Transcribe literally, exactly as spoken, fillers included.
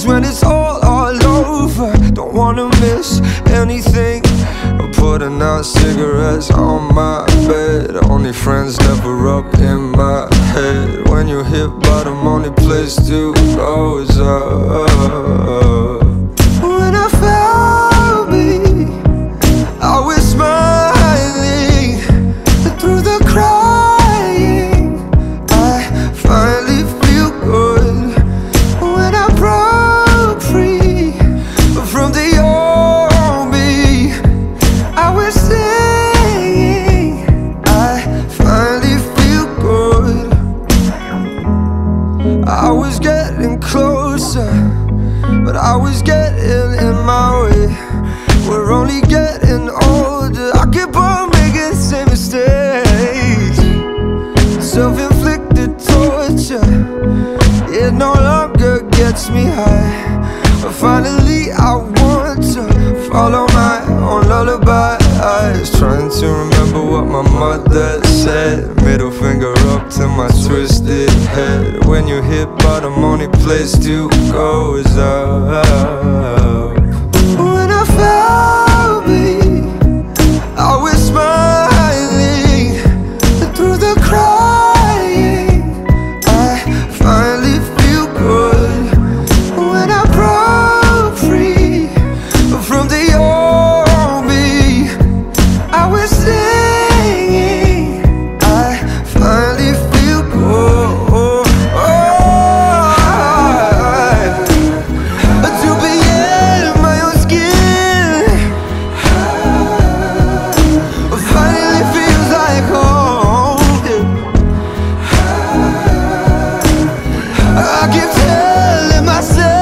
Cause when it's all, all over, don't wanna miss anything. I'm putting out cigarettes on my bed. Only friends never up in my head. When you hit bottom, only place to go is up. When I found me, I was smiling through the crying. I finally feel good. When I broke free from the old me, I was singing. I finally feel good. I was getting closer, but I was getting in my way. We're only getting older. I keep on making the same mistakes. Self-inflicted torture, it no longer gets me high. But finally I want to follow my own lullabies. Trying to remember what my mother said. Middle finger up to my twisted head. When you hit bottom, only place to go is up. When I found me, I was smiling through the crying. I finally feel good. When I broke free from the old me, I was singing. I finally feel good. To be in my own skin finally feels like home. I keep telling myself